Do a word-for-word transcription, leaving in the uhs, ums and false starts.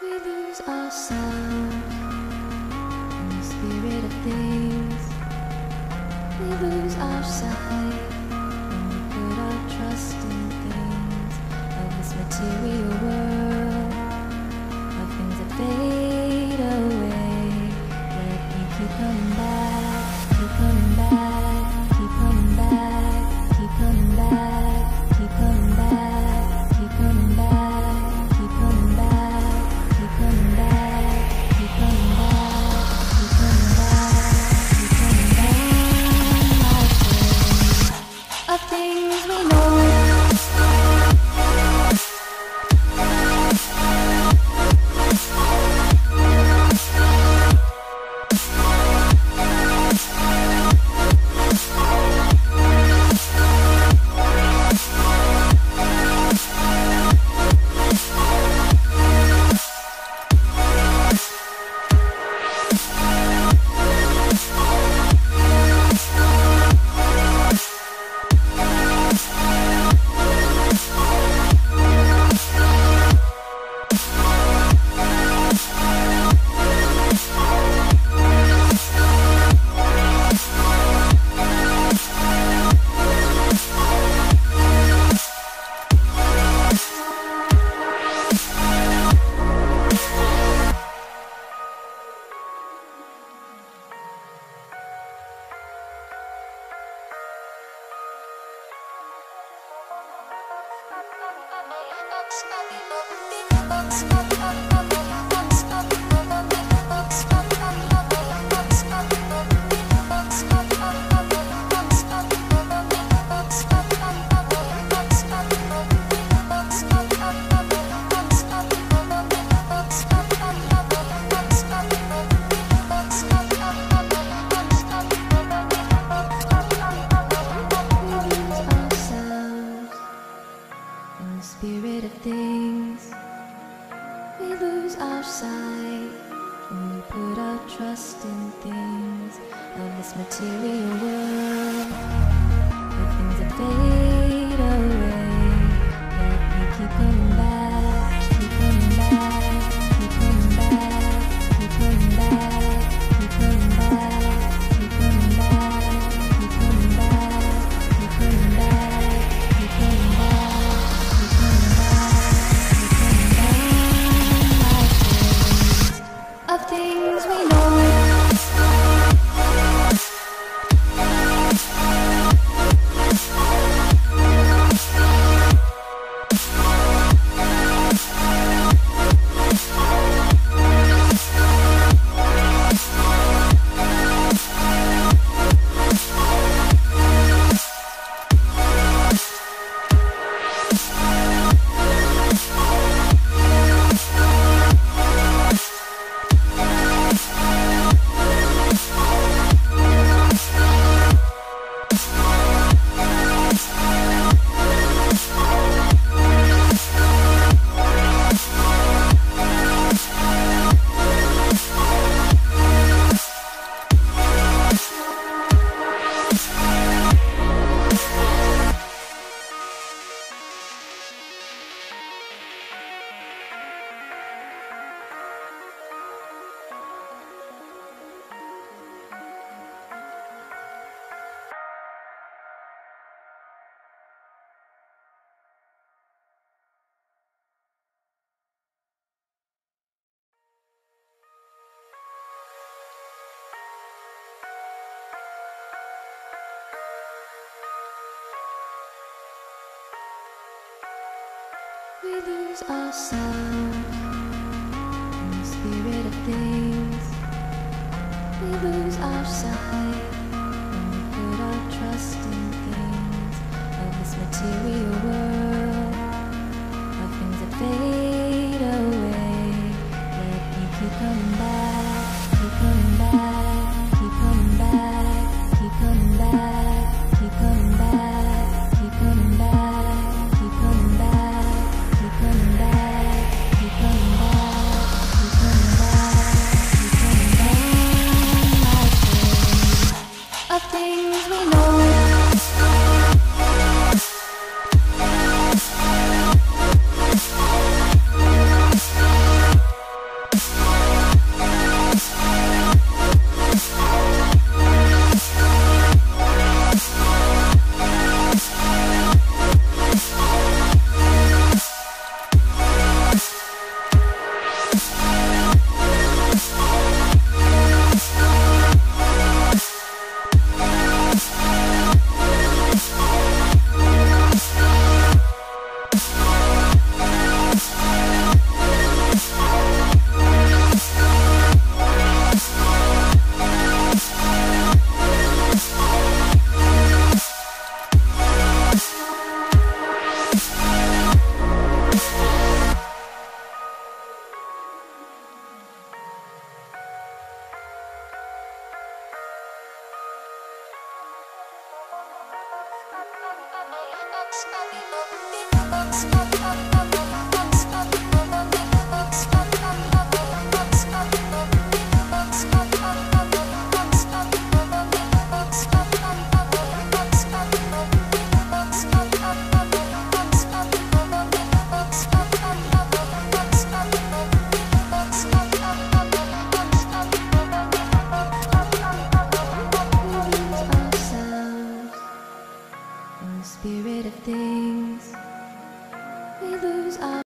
We lose ourselves in the spirit of things. We lose our sight when we put our trust in things of this material world, of things that fade away. Let me keep coming back, keep coming back, keep coming back, keep coming back, keep coming back, keep coming back, keep coming back, keep coming back, keep coming back, keep coming back, keep coming back, of things we know. Spirit of things, we lose our sight when we put our trust in things of this material world, of things that fade away. Let me keep coming back, keep coming back, keep coming back, keep coming back, keep coming back, keep coming back, keep coming back, keep coming back, keep coming back. Of things we know. We lose ourselves in the spirit of things. We lose our sight when we put our trust in things of this material world, of things that fade away. Let me keep coming back, keep coming back, keep coming back, keep coming back, keep coming back, keep coming back, keep coming back. Keep coming back, keep coming back, keep coming back, keep coming back, of things we know. my people.